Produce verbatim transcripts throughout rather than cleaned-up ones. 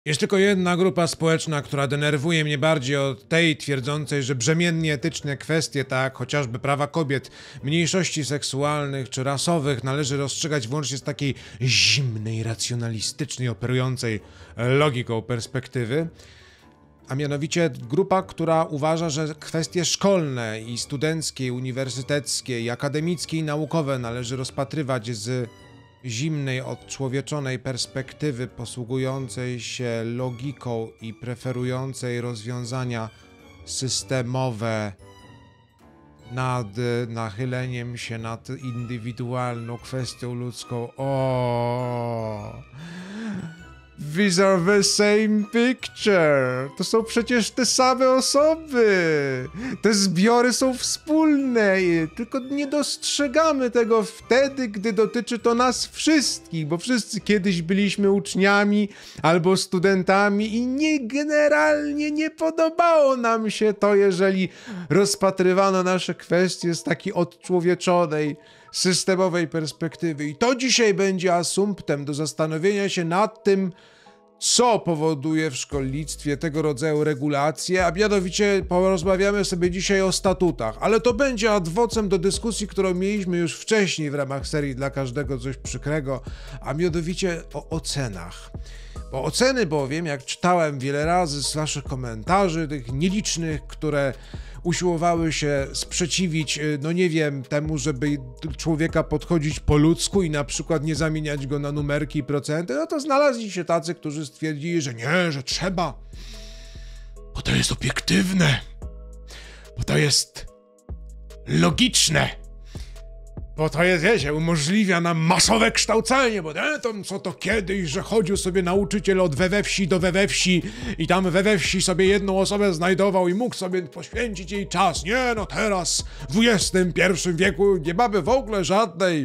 Jest tylko jedna grupa społeczna, która denerwuje mnie bardziej od tej twierdzącej, że brzemiennie etyczne kwestie, tak chociażby prawa kobiet, mniejszości seksualnych czy rasowych należy rozstrzygać wyłącznie z takiej zimnej, racjonalistycznej, operującej logiką perspektywy. A mianowicie grupa, która uważa, że kwestie szkolne i studenckie, i uniwersyteckie, i akademickie, i naukowe należy rozpatrywać z zimnej, odczłowieczonej perspektywy posługującej się logiką i preferującej rozwiązania systemowe nad nachyleniem się nad indywidualną kwestią ludzką. O, these are the same picture. To są przecież te same osoby. Te zbiory są wspólne, tylko nie dostrzegamy tego wtedy, gdy dotyczy to nas wszystkich, bo wszyscy kiedyś byliśmy uczniami albo studentami i nie, generalnie nie podobało nam się to, jeżeli rozpatrywano nasze kwestie z takiej odczłowieczonej, systemowej perspektywy. I to dzisiaj będzie asumptem do zastanowienia się nad tym, co powoduje w szkolnictwie tego rodzaju regulacje, a mianowicie porozmawiamy sobie dzisiaj o statutach, ale to będzie ad vocem do dyskusji, którą mieliśmy już wcześniej w ramach serii Dla każdego coś przykrego, a mianowicie o ocenach. Bo oceny bowiem, jak czytałem wiele razy z waszych komentarzy, tych nielicznych, które usiłowały się sprzeciwić, no nie wiem, temu, żeby człowieka podchodzić po ludzku i na przykład nie zamieniać go na numerki i procenty, no to znaleźli się tacy, którzy stwierdzili, że nie, że trzeba, bo to jest obiektywne, bo to jest logiczne, bo to jest, wiecie, umożliwia nam masowe kształcenie, bo nie, to co to kiedyś, że chodził sobie nauczyciel od we we wsi do we we wsi i tam we we wsi sobie jedną osobę znajdował i mógł sobie poświęcić jej czas. Nie, no teraz w dwudziestym pierwszym wieku nie mamy w ogóle żadnej,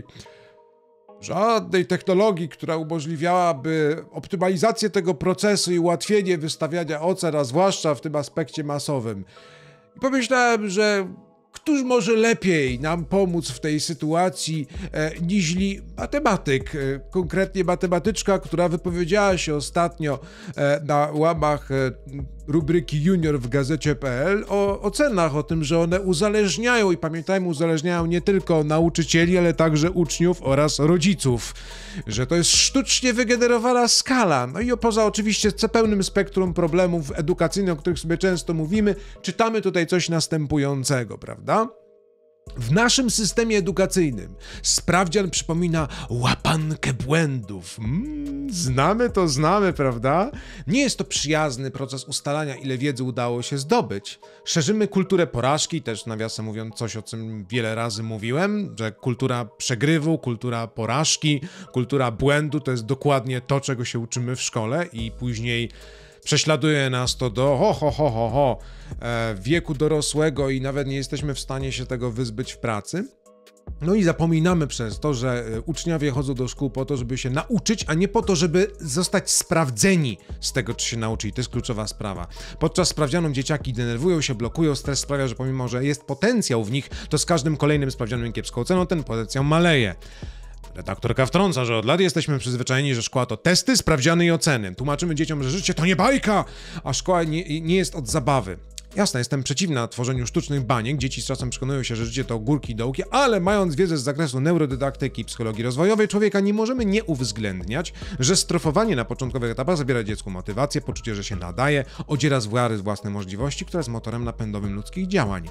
żadnej technologii, która umożliwiałaby optymalizację tego procesu i ułatwienie wystawiania ocen, a zwłaszcza w tym aspekcie masowym. I pomyślałem, że któż może lepiej nam pomóc w tej sytuacji e, niźli matematyk, e, konkretnie matematyczka, która wypowiedziała się ostatnio e, na łamach e, rubryki Junior w gazecie kropka pe el o ocenach, o tym, że one uzależniają i pamiętajmy, uzależniają nie tylko nauczycieli, ale także uczniów oraz rodziców, że to jest sztucznie wygenerowana skala. No i poza oczywiście pełnym spektrum problemów edukacyjnych, o których sobie często mówimy, czytamy tutaj coś następującego, prawda? W naszym systemie edukacyjnym sprawdzian przypomina łapankę błędów. Mm, znamy to, znamy, prawda? Nie jest to przyjazny proces ustalania, ile wiedzy udało się zdobyć. Szerzymy kulturę porażki, też nawiasem mówiąc coś, o czym wiele razy mówiłem, że kultura przegrywu, kultura porażki, kultura błędu to jest dokładnie to, czego się uczymy w szkole i później prześladuje nas to do ho, ho, ho, ho, ho, e, wieku dorosłego i nawet nie jesteśmy w stanie się tego wyzbyć w pracy. No i zapominamy przez to, że uczniowie chodzą do szkół po to, żeby się nauczyć, a nie po to, żeby zostać sprawdzeni z tego, czy się nauczyli. To jest kluczowa sprawa. Podczas sprawdzianu dzieciaki denerwują się, blokują, stres sprawia, że pomimo, że jest potencjał w nich, to z każdym kolejnym sprawdzianem kiepską oceną ten potencjał maleje. Redaktorka wtrąca, że od lat jesteśmy przyzwyczajeni, że szkoła to testy, sprawdziany i oceny. Tłumaczymy dzieciom, że życie to nie bajka, a szkoła nie, nie jest od zabawy. Jasne, jestem przeciwna tworzeniu sztucznych baniek, dzieci z czasem przekonują się, że życie to górki i dołki, ale mając wiedzę z zakresu neurodydaktyki i psychologii rozwojowej człowieka, nie możemy nie uwzględniać, że strofowanie na początkowych etapach zabiera dziecku motywację, poczucie, że się nadaje, odziera z wiary własne możliwości, która jest motorem napędowym ludzkich działań.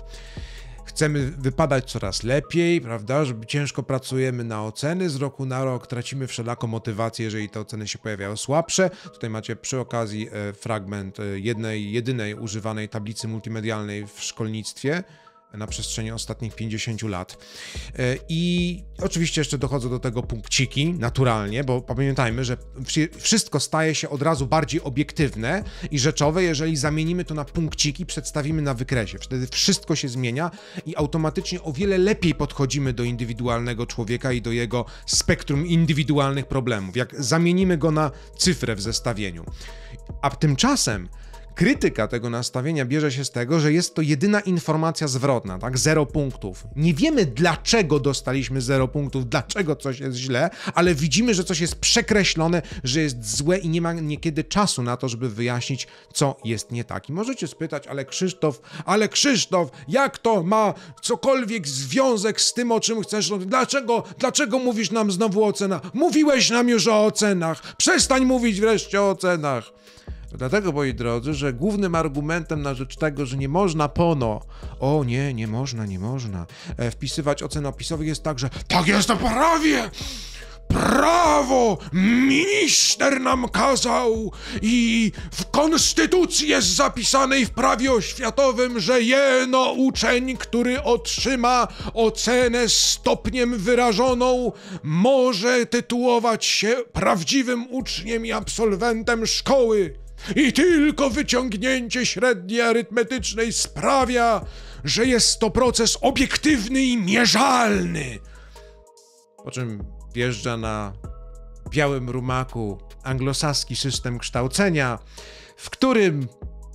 Chcemy wypadać coraz lepiej, prawda, żeby ciężko pracujemy na oceny, z roku na rok tracimy wszelaką motywację, jeżeli te oceny się pojawiają słabsze. Tutaj macie przy okazji e, fragment e, jednej, jedynej używanej tablicy multimedialnej w szkolnictwie na przestrzeni ostatnich pięćdziesięciu lat. I oczywiście jeszcze dochodzą do tego punkciki, naturalnie, bo pamiętajmy, że wszystko staje się od razu bardziej obiektywne i rzeczowe, jeżeli zamienimy to na punkciki, przedstawimy na wykresie. Wtedy wszystko się zmienia i automatycznie o wiele lepiej podchodzimy do indywidualnego człowieka i do jego spektrum indywidualnych problemów, jak zamienimy go na cyfrę w zestawieniu. A tymczasem krytyka tego nastawienia bierze się z tego, że jest to jedyna informacja zwrotna, tak? Zero punktów. Nie wiemy, dlaczego dostaliśmy zero punktów, dlaczego coś jest źle, ale widzimy, że coś jest przekreślone, że jest złe i nie ma niekiedy czasu na to, żeby wyjaśnić, co jest nie tak. I możecie spytać, ale Krzysztof, ale Krzysztof, jak to ma cokolwiek związek z tym, o czym chcesz? Dlaczego, dlaczego mówisz nam znowu o cenach? Mówiłeś nam już o ocenach. Przestań mówić wreszcie o ocenach. Dlatego, moi drodzy, że głównym argumentem na rzecz tego, że nie można pono, o nie, nie można, nie można e, wpisywać ocen opisowych jest tak, że tak jest na prawie! Prawo! Minister nam kazał i w konstytucji jest zapisane i w prawie oświatowym, że jeno uczeń, który otrzyma ocenę stopniem wyrażoną, może tytułować się prawdziwym uczniem i absolwentem szkoły. I tylko wyciągnięcie średniej arytmetycznej sprawia, że jest to proces obiektywny i mierzalny. Po czym wjeżdża na białym rumaku anglosaski system kształcenia, w którym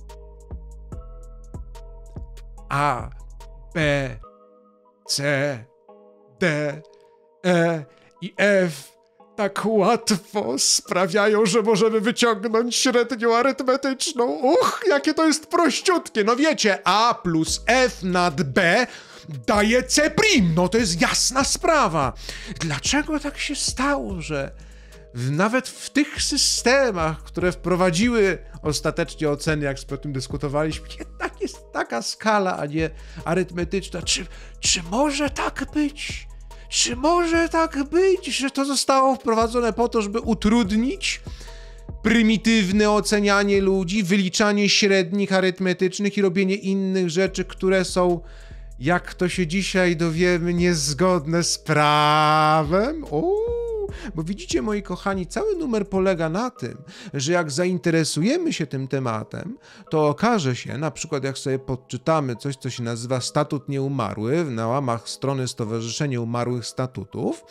A, B, C, D, E i F tak łatwo sprawiają, że możemy wyciągnąć średnią arytmetyczną. Uch, jakie to jest prościutkie. No wiecie, A plus F nad B daje C prim. No to jest jasna sprawa. Dlaczego tak się stało, że w, nawet w tych systemach, które wprowadziły ostatecznie oceny, jak sobie o tym dyskutowaliśmy, jednak jest taka skala, a nie arytmetyczna. Czy, czy może tak być? Czy może tak być, że to zostało wprowadzone po to, żeby utrudnić prymitywne ocenianie ludzi, wyliczanie średnich arytmetycznych i robienie innych rzeczy, które są, jak to się dzisiaj dowiemy, niezgodne z prawem? Uuu. Bo widzicie, moi kochani, cały numer polega na tym, że jak zainteresujemy się tym tematem, to okaże się, na przykład jak sobie podczytamy coś, co się nazywa Statut Nieumarły na łamach strony Stowarzyszenia Umarłych Statutów,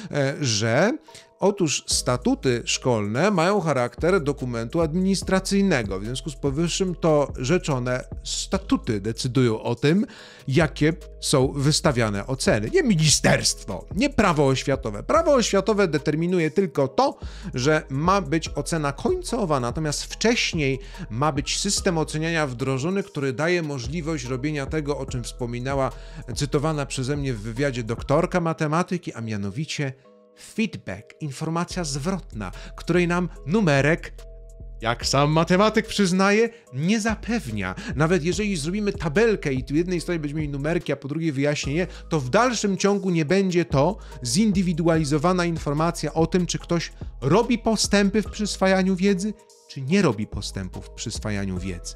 że otóż statuty szkolne mają charakter dokumentu administracyjnego. W związku z powyższym to rzeczone statuty decydują o tym, jakie są wystawiane oceny. Nie ministerstwo, nie prawo oświatowe. Prawo oświatowe determinuje tylko to, że ma być ocena końcowa, natomiast wcześniej ma być system oceniania wdrożony, który daje możliwość robienia tego, o czym wspominała cytowana przeze mnie w wywiadzie doktorka matematyki, a mianowicie feedback, informacja zwrotna, której nam numerek, jak sam matematyk przyznaje, nie zapewnia. Nawet jeżeli zrobimy tabelkę i tu jednej stronie będziemy mieli numerki, a po drugiej wyjaśnienie, to w dalszym ciągu nie będzie to zindywidualizowana informacja o tym, czy ktoś robi postępy w przyswajaniu wiedzy, czy nie robi postępów w przyswajaniu wiedzy.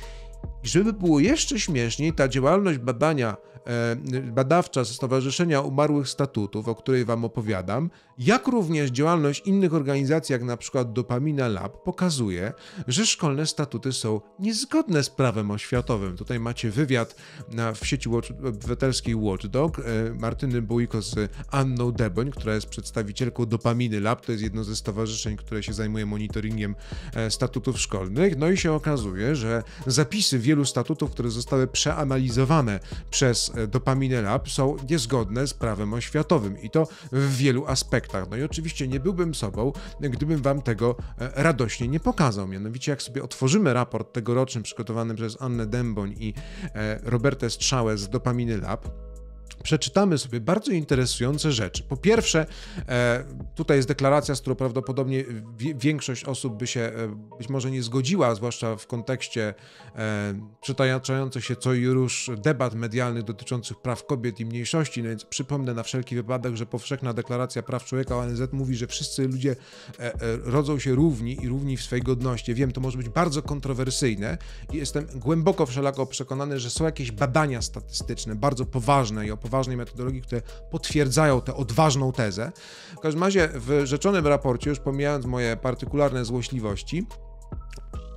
I żeby było jeszcze śmieszniej, ta działalność badania, e, badawcza ze Stowarzyszenia Umarłych Statutów, o której wam opowiadam, jak również działalność innych organizacji, jak na przykład Dopamina Lab, pokazuje, że szkolne statuty są niezgodne z prawem oświatowym. Tutaj macie wywiad na, w sieci Watch, obywatelskiej Watchdog e, Martyny Bójko z Anną Deboń, która jest przedstawicielką Dopaminy Lab, to jest jedno ze stowarzyszeń, które się zajmuje monitoringiem e, statutów szkolnych. No i się okazuje, że zapisy wielu statutów, które zostały przeanalizowane przez Dopamina Lab, są niezgodne z prawem oświatowym i to w wielu aspektach. No i oczywiście nie byłbym sobą, gdybym wam tego radośnie nie pokazał. Mianowicie jak sobie otworzymy raport tegoroczny przygotowany przez Annę Dęboń i Robertę Strzałę z Dopaminy Lab, przeczytamy sobie bardzo interesujące rzeczy. Po pierwsze, tutaj jest deklaracja, z którą prawdopodobnie większość osób by się być może nie zgodziła, zwłaszcza w kontekście przytaczających się co i róż debat medialnych dotyczących praw kobiet i mniejszości, no więc przypomnę na wszelki wypadek, że Powszechna Deklaracja Praw Człowieka O N Z mówi, że wszyscy ludzie rodzą się równi i równi w swej godności. Wiem, to może być bardzo kontrowersyjne i jestem głęboko wszelako przekonany, że są jakieś badania statystyczne, bardzo poważne i o poważnej metodologii, które potwierdzają tę odważną tezę. W każdym razie w rzeczonym raporcie, już pomijając moje partykularne złośliwości,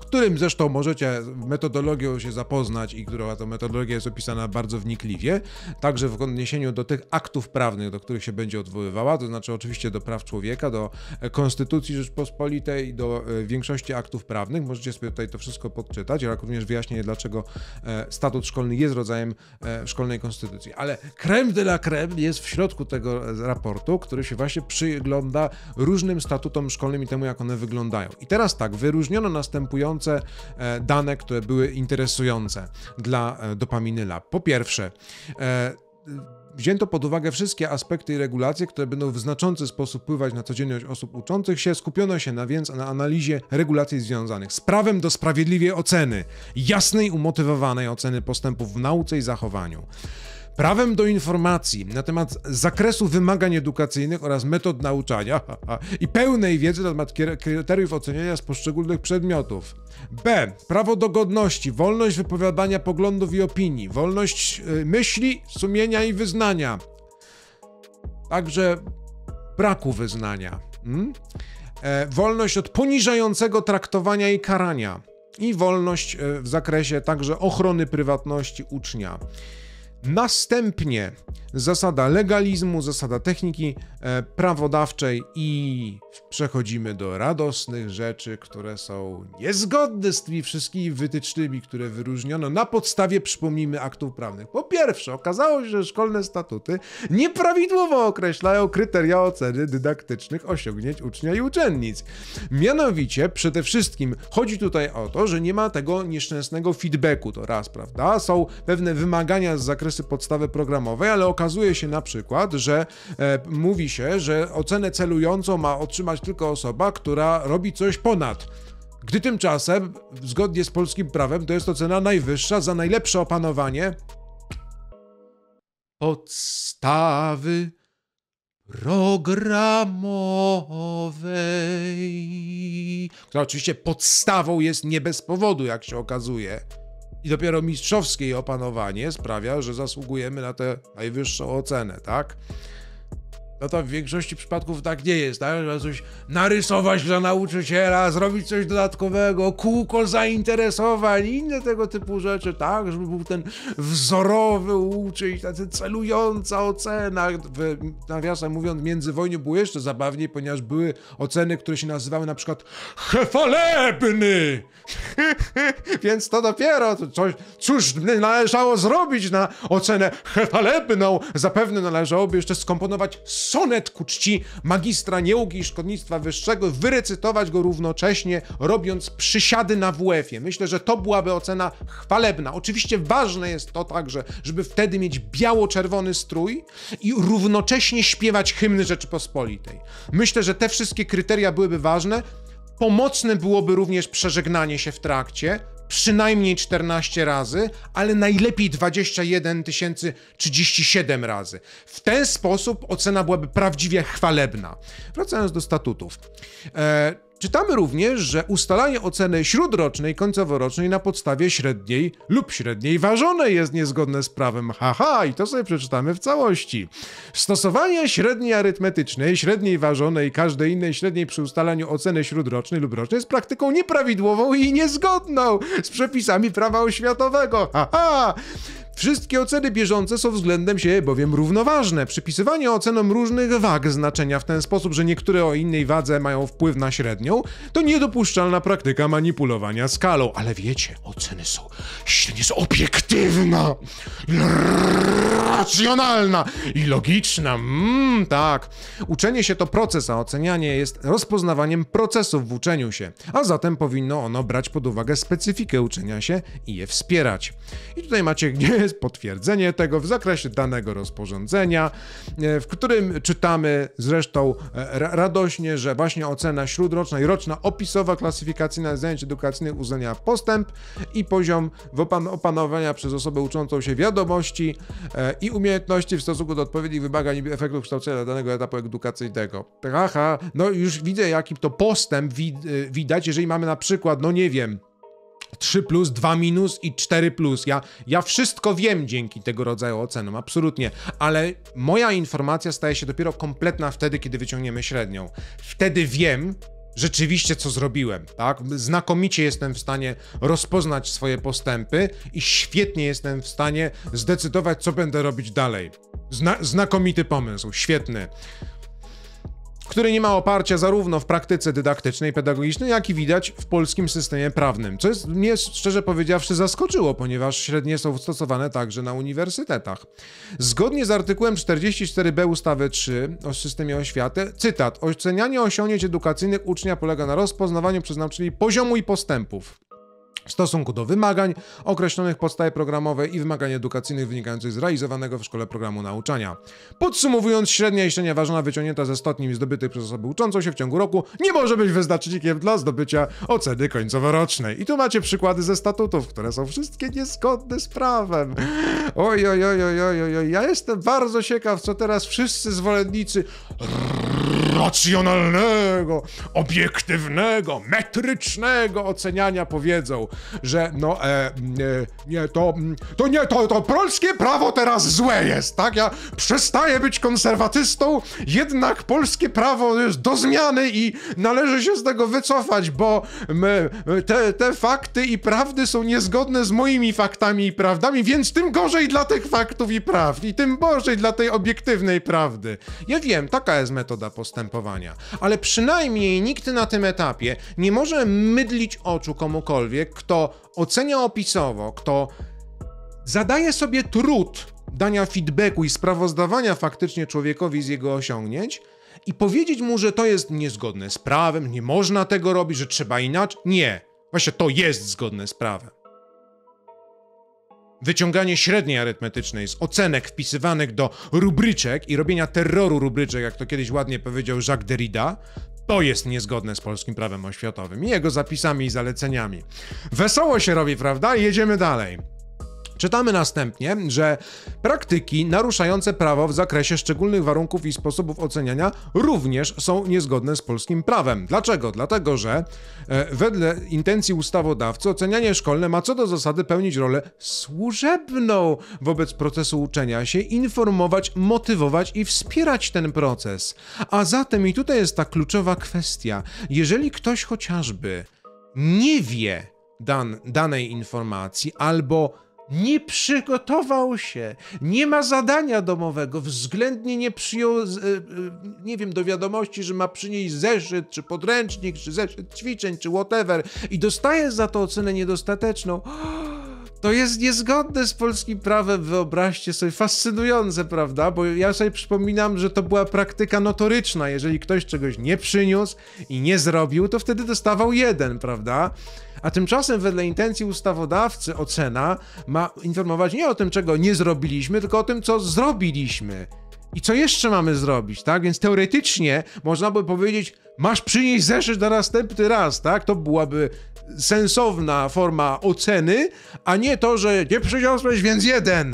którym zresztą możecie metodologią się zapoznać i która to metodologia jest opisana bardzo wnikliwie, także w odniesieniu do tych aktów prawnych, do których się będzie odwoływała, to znaczy oczywiście do praw człowieka, do Konstytucji Rzeczpospolitej i do większości aktów prawnych. Możecie sobie tutaj to wszystko podczytać, jak również wyjaśnienie, dlaczego statut szkolny jest rodzajem szkolnej konstytucji. Ale crème de la crème jest w środku tego raportu, który się właśnie przygląda różnym statutom szkolnym i temu, jak one wyglądają. I teraz tak, wyróżniono następujące dane, które były interesujące dla Dopaminy Lab. Po pierwsze, wzięto pod uwagę wszystkie aspekty i regulacje, które będą w znaczący sposób wpływać na codzienność osób uczących się. Skupiono się na, więc na analizie regulacji związanych z prawem do sprawiedliwej oceny, jasnej, umotywowanej oceny postępów w nauce i zachowaniu, prawem do informacji na temat zakresu wymagań edukacyjnych oraz metod nauczania i pełnej wiedzy na temat kryteriów oceniania z poszczególnych przedmiotów. B. Prawo do godności, wolność wypowiadania poglądów i opinii, wolność myśli, sumienia i wyznania. Także braku wyznania. Hmm? E, wolność od poniżającego traktowania i karania. I wolność w zakresie także ochrony prywatności ucznia. Następnie zasada legalizmu, zasada techniki e, prawodawczej i przechodzimy do radosnych rzeczy, które są niezgodne z tymi wszystkimi wytycznymi, które wyróżniono na podstawie, przypomnijmy, aktów prawnych. Po pierwsze, okazało się, że szkolne statuty nieprawidłowo określają kryteria oceny dydaktycznych osiągnięć ucznia i uczennic. Mianowicie, przede wszystkim chodzi tutaj o to, że nie ma tego nieszczęsnego feedbacku, to raz, prawda? Są pewne wymagania z zakresu podstawy programowej, ale okazuje się na przykład, że e, mówi się, że ocenę celującą ma otrzymać tylko osoba, która robi coś ponad. Gdy tymczasem, zgodnie z polskim prawem, to jest ocena najwyższa za najlepsze opanowanie podstawy programowej, która oczywiście podstawą jest nie bez powodu, jak się okazuje. I dopiero mistrzowskie jej opanowanie sprawia, że zasługujemy na tę najwyższą ocenę, tak? No to w większości przypadków tak nie jest, tak? Trzeba coś narysować dla nauczyciela, zrobić coś dodatkowego, kółko zainteresowań i inne tego typu rzeczy, tak? Żeby był ten wzorowy uczyć, ta celująca ocena. Nawiasem mówiąc, w międzywojniu było jeszcze zabawniej, ponieważ były oceny, które się nazywały na przykład chwalebny. Więc to dopiero coś, cóż należało zrobić na ocenę chwalebną. Zapewne należałoby jeszcze skomponować sonet ku czci magistra nieuki i szkolnictwa wyższego, wyrecytować go równocześnie, robiąc przysiady na W F-ie. Myślę, że to byłaby ocena chwalebna. Oczywiście ważne jest to także, żeby wtedy mieć biało-czerwony strój i równocześnie śpiewać hymny Rzeczypospolitej. Myślę, że te wszystkie kryteria byłyby ważne. Pomocne byłoby również przeżegnanie się w trakcie, przynajmniej czternaście razy, ale najlepiej dwadzieścia jeden tysięcy trzydzieści siedem razy. W ten sposób ocena byłaby prawdziwie chwalebna. Wracając do statutów. E, czytamy również, że ustalanie oceny śródrocznej, końcoworocznej na podstawie średniej lub średniej ważonej jest niezgodne z prawem. Haha, i to sobie przeczytamy w całości. Stosowanie średniej arytmetycznej, średniej ważonej i każdej innej średniej przy ustalaniu oceny śródrocznej lub rocznej jest praktyką nieprawidłową i niezgodną z przepisami prawa oświatowego. Haha! Wszystkie oceny bieżące są względem siebie bowiem równoważne. Przypisywanie ocenom różnych wag znaczenia w ten sposób, że niektóre o innej wadze mają wpływ na średnią, to niedopuszczalna praktyka manipulowania skalą. Ale wiecie, oceny są średnia jest obiektywna, racjonalna i logiczna. Mm, tak. Uczenie się to proces, a ocenianie jest rozpoznawaniem procesów w uczeniu się. A zatem powinno ono brać pod uwagę specyfikę uczenia się i je wspierać. I tutaj macie gdzie potwierdzenie tego w zakresie danego rozporządzenia, w którym czytamy zresztą radośnie, że właśnie ocena śródroczna i roczna opisowa klasyfikacyjna zajęć edukacyjnych uwzględnia postęp i poziom opan- opanowania przez osobę uczącą się wiadomości e, i umiejętności w stosunku do odpowiednich wymagań i efektów kształcenia danego etapu edukacyjnego. Aha, no już widzę, jaki to postęp wi- widać, jeżeli mamy na przykład, no nie wiem, trzy plus, dwa minus i cztery plus. Ja, ja wszystko wiem dzięki tego rodzaju ocenom, absolutnie, ale moja informacja staje się dopiero kompletna wtedy, kiedy wyciągniemy średnią. Wtedy wiem, rzeczywiście co zrobiłem, tak? Znakomicie jestem w stanie rozpoznać swoje postępy i świetnie jestem w stanie zdecydować, co będę robić dalej. Zna znakomity pomysł, świetny, który nie ma oparcia zarówno w praktyce dydaktycznej, pedagogicznej, jak i widać w polskim systemie prawnym, co jest, mnie szczerze powiedziawszy zaskoczyło, ponieważ średnie są stosowane także na uniwersytetach. Zgodnie z artykułem czterdzieści cztery b ustawy trzy o systemie oświaty, cytat, ocenianie osiągnięć edukacyjnych ucznia polega na rozpoznawaniu przez nauczycieli poziomu i postępów w stosunku do wymagań określonych w podstawie programowej i wymagań edukacyjnych wynikających z realizowanego w szkole programu nauczania. Podsumowując, średnia i średnia ważona wyciągnięta ze stopni zdobytych przez osobę uczącą się w ciągu roku nie może być wyznacznikiem dla zdobycia oceny końcowo-rocznej. I tu macie przykłady ze statutów, które są wszystkie niezgodne z prawem. Oj, oj, oj, oj, oj, oj. Ja jestem bardzo ciekaw, co teraz wszyscy zwolennicy racjonalnego, obiektywnego, metrycznego oceniania powiedzą, że no, e, e, nie, to, to nie, to, to polskie prawo teraz złe jest, tak? Ja przestaję być konserwatystą, jednak polskie prawo jest do zmiany i należy się z tego wycofać, bo my, te, te fakty i prawdy są niezgodne z moimi faktami i prawdami, więc tym gorzej dla tych faktów i prawd i tym gorzej dla tej obiektywnej prawdy. Ja wiem, taka jest metoda postępowania, ale przynajmniej nikt na tym etapie nie może mydlić oczu komukolwiek, kto ocenia opisowo, kto zadaje sobie trud dania feedbacku i sprawozdawania faktycznie człowiekowi z jego osiągnięć i powiedzieć mu, że to jest niezgodne z prawem, nie można tego robić, że trzeba inaczej. Nie, właśnie to jest zgodne z prawem. Wyciąganie średniej arytmetycznej z ocenek wpisywanych do rubryczek i robienia terroru rubryczek, jak to kiedyś ładnie powiedział Jacques Derrida, to jest niezgodne z polskim prawem oświatowym i jego zapisami i zaleceniami. Wesoło się robi, prawda? I jedziemy dalej. Czytamy następnie, że praktyki naruszające prawo w zakresie szczególnych warunków i sposobów oceniania również są niezgodne z polskim prawem. Dlaczego? Dlatego, że e, wedle intencji ustawodawcy ocenianie szkolne ma co do zasady pełnić rolę służebną wobec procesu uczenia się, informować, motywować i wspierać ten proces. A zatem i tutaj jest ta kluczowa kwestia. Jeżeli ktoś chociażby nie wie dan, danej informacji albo nie przygotował się, nie ma zadania domowego, względnie nie przyjął, nie wiem, do wiadomości, że ma przynieść zeszyt, czy podręcznik, czy zeszyt ćwiczeń, czy whatever i dostaje za to ocenę niedostateczną, to jest niezgodne z polskim prawem, wyobraźcie sobie, fascynujące, prawda? Bo ja sobie przypominam, że to była praktyka notoryczna, jeżeli ktoś czegoś nie przyniósł i nie zrobił, to wtedy dostawał jeden, prawda? A tymczasem wedle intencji ustawodawcy ocena ma informować nie o tym, czego nie zrobiliśmy, tylko o tym, co zrobiliśmy. I co jeszcze mamy zrobić, tak? Więc teoretycznie można by powiedzieć, masz przynieść zeszyt na następny raz, tak? To byłaby sensowna forma oceny, a nie to, że nie przyniosłeś, więc jeden.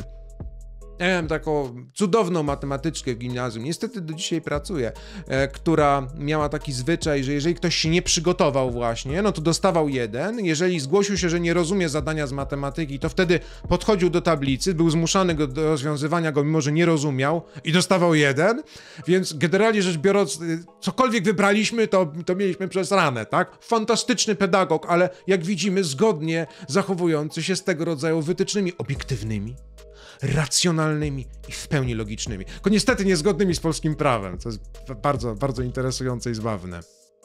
Ja miałem taką cudowną matematyczkę w gimnazjum, niestety do dzisiaj pracuję, e, która miała taki zwyczaj, że jeżeli ktoś się nie przygotował właśnie, no to dostawał jeden, jeżeli zgłosił się, że nie rozumie zadania z matematyki, to wtedy podchodził do tablicy, był zmuszany go do rozwiązywania go, mimo że nie rozumiał i dostawał jeden, więc generalnie rzecz biorąc, cokolwiek wybraliśmy, to, to mieliśmy przez ranę, tak? Fantastyczny pedagog, ale jak widzimy, zgodnie zachowujący się z tego rodzaju wytycznymi obiektywnymi, racjonalnymi i w pełni logicznymi. Tylko niestety niezgodnymi z polskim prawem, co jest bardzo, bardzo interesujące i zabawne.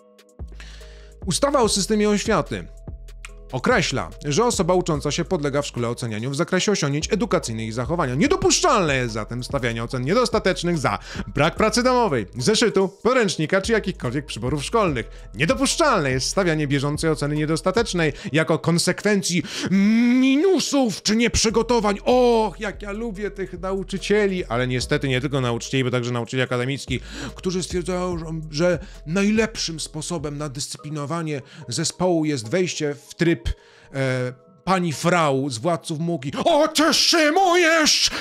Ustawa o systemie oświaty określa, że osoba ucząca się podlega w szkole ocenianiu w zakresie osiągnięć edukacyjnych i zachowania. Niedopuszczalne jest zatem stawianie ocen niedostatecznych za brak pracy domowej, zeszytu, podręcznika czy jakichkolwiek przyborów szkolnych. Niedopuszczalne jest stawianie bieżącej oceny niedostatecznej jako konsekwencji minusów czy nieprzygotowań. Och, jak ja lubię tych nauczycieli, ale niestety nie tylko nauczycieli, bo także nauczycieli akademickich, którzy stwierdzają, że najlepszym sposobem na dyscyplinowanie zespołu jest wejście w tryb E, pani Frau z Władców Mugi. Otrzymujesz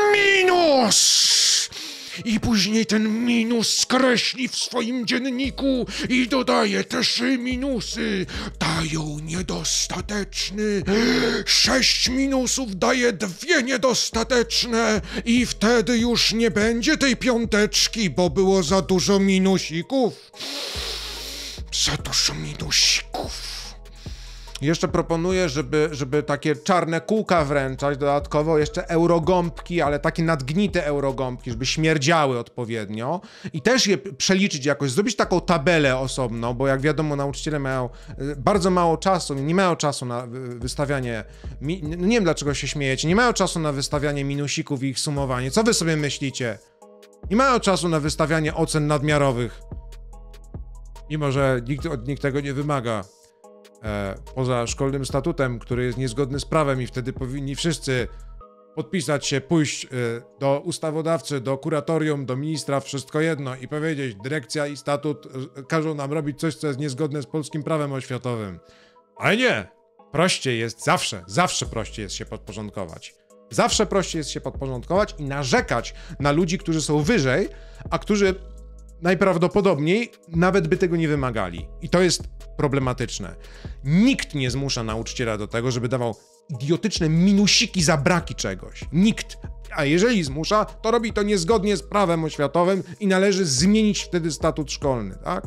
minus! I później ten minus skreśli w swoim dzienniku i dodaje te trzy minusy. Dają niedostateczny. Sześć minusów daje dwie niedostateczne i wtedy już nie będzie tej piąteczki, bo było za dużo minusików. Co to są minusików? Jeszcze proponuję, żeby, żeby takie czarne kółka wręczać, dodatkowo jeszcze eurogąbki, ale takie nadgnite eurogąbki, żeby śmierdziały odpowiednio i też je przeliczyć jakoś, zrobić taką tabelę osobną, bo jak wiadomo nauczyciele mają bardzo mało czasu, nie mają czasu na wystawianie, no nie wiem dlaczego się śmiejecie, nie mają czasu na wystawianie minusików i ich sumowanie. Co wy sobie myślicie? Nie mają czasu na wystawianie ocen nadmiarowych, mimo że nikt od nich tego nie wymaga. E, poza szkolnym statutem, który jest niezgodny z prawem i wtedy powinni wszyscy podpisać się, pójść e, do ustawodawcy, do kuratorium, do ministra, wszystko jedno i powiedzieć, dyrekcja i statut e, każą nam robić coś, co jest niezgodne z polskim prawem oświatowym. Ale nie! Prościej jest zawsze, zawsze prościej jest się podporządkować. Zawsze prościej jest się podporządkować i narzekać na ludzi, którzy są wyżej, a którzy najprawdopodobniej nawet by tego nie wymagali. I to jest problematyczne. Nikt nie zmusza nauczyciela do tego, żeby dawał idiotyczne minusiki za braki czegoś. Nikt. A jeżeli zmusza, to robi to niezgodnie z prawem oświatowym i należy zmienić wtedy statut szkolny, tak?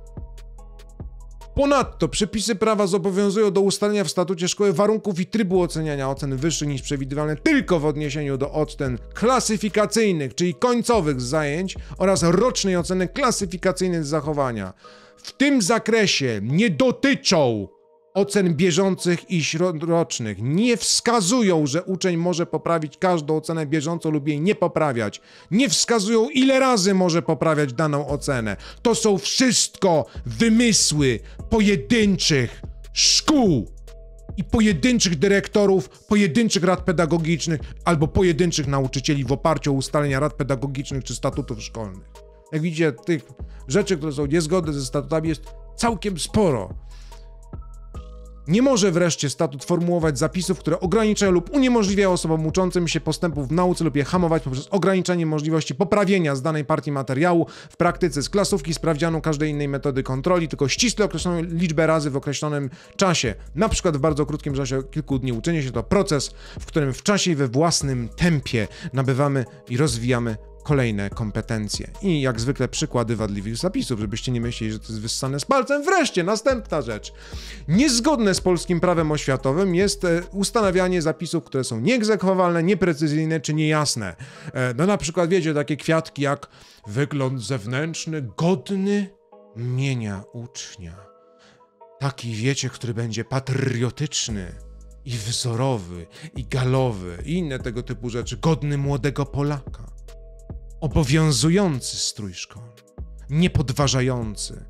Ponadto przepisy prawa zobowiązują do ustalenia w statucie szkoły warunków i trybu oceniania ocen wyższych niż przewidywane tylko w odniesieniu do ocen klasyfikacyjnych, czyli końcowych z zajęć oraz rocznej oceny klasyfikacyjnej z zachowania. W tym zakresie nie dotyczą ocen bieżących i śródrocznych. Nie wskazują, że uczeń może poprawić każdą ocenę bieżącą lub jej nie poprawiać. Nie wskazują, ile razy może poprawiać daną ocenę. To są wszystko wymysły pojedynczych szkół i pojedynczych dyrektorów, pojedynczych rad pedagogicznych albo pojedynczych nauczycieli w oparciu o ustalenia rad pedagogicznych czy statutów szkolnych. Jak widzicie, tych rzeczy, które są niezgodne ze statutami, jest całkiem sporo. Nie może wreszcie statut formułować zapisów, które ograniczają lub uniemożliwiają osobom uczącym się postępów w nauce lub je hamować poprzez ograniczenie możliwości poprawienia z danej partii materiału w praktyce z klasówki, sprawdzianu, każdej innej metody kontroli, tylko ściśle określoną liczbę razy w określonym czasie. Na przykład w bardzo krótkim czasie kilku dni uczenie się to proces, w którym w czasie i we własnym tempie nabywamy i rozwijamy kolejne kompetencje. I jak zwykle przykłady wadliwych zapisów, żebyście nie myśleli, że to jest wyssane z palcem. Wreszcie, następna rzecz. Niezgodne z polskim prawem oświatowym jest e, ustanawianie zapisów, które są nieegzekwowalne, nieprecyzyjne czy niejasne. E, no na przykład wiecie, takie kwiatki jak wygląd zewnętrzny godny mienia ucznia. Taki wiecie, który będzie patriotyczny i wzorowy, i galowy, i inne tego typu rzeczy, godny młodego Polaka. Obowiązujący strój szkolny, niepodważający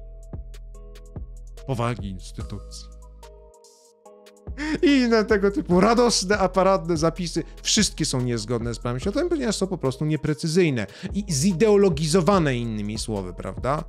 powagi instytucji. I inne tego typu radosne, aparatne zapisy, wszystkie są niezgodne z prawem światowym, ponieważ są po prostu nieprecyzyjne i zideologizowane, innymi słowy, prawda?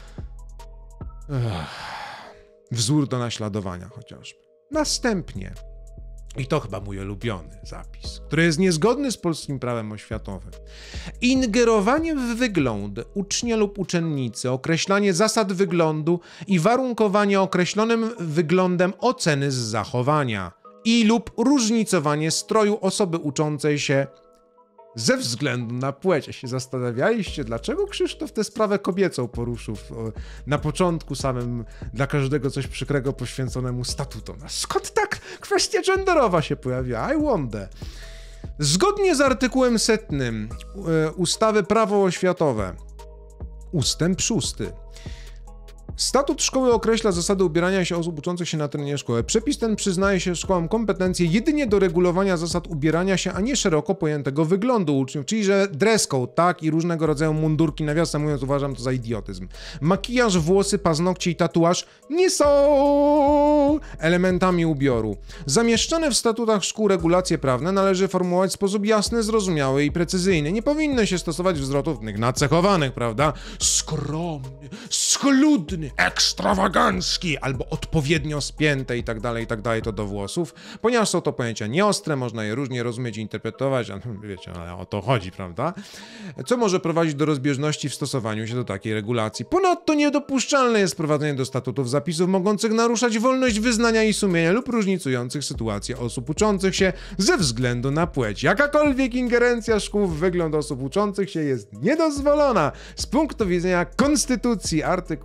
Ech. Wzór do naśladowania chociażby. Następnie, i to chyba mój ulubiony zapis, który jest niezgodny z polskim prawem oświatowym. Ingerowanie w wygląd ucznia lub uczennicy, określanie zasad wyglądu i warunkowanie określonym wyglądem oceny z zachowania i lub różnicowanie stroju osoby uczącej się ze względu na płeć. Ja się zastanawialiście, dlaczego Krzysztof tę sprawę kobiecą poruszył na początku samym dla każdego coś przykrego poświęconemu statutom. A skąd tak kwestia genderowa się pojawiła? I wonder. Zgodnie z artykułem setnym ustawy Prawo oświatowe, ustęp szósty. Statut szkoły określa zasady ubierania się osób uczących się na terenie szkoły. Przepis ten przyznaje się szkołom kompetencje jedynie do regulowania zasad ubierania się, a nie szeroko pojętego wyglądu uczniów, czyli że dress code, tak, i różnego rodzaju mundurki, nawiasem mówiąc, uważam to za idiotyzm. Makijaż, włosy, paznokcie i tatuaż nie są elementami ubioru. Zamieszczone w statutach szkół regulacje prawne należy formułować w sposób jasny, zrozumiały i precyzyjny. Nie powinno się stosować wzorów nacechowanych, prawda? Skromny, schludny, ekstrawagancki albo odpowiednio spięte i tak dalej, i tak dalej, to do włosów, ponieważ są to pojęcia nieostre, można je różnie rozumieć i interpretować, a wiecie, ale o to chodzi, prawda? Co może prowadzić do rozbieżności w stosowaniu się do takiej regulacji. Ponadto niedopuszczalne jest wprowadzenie do statutów zapisów mogących naruszać wolność wyznania i sumienia lub różnicujących sytuację osób uczących się ze względu na płeć. Jakakolwiek ingerencja szkół w wygląd osób uczących się jest niedozwolona z punktu widzenia Konstytucji, artykuł trzydziesty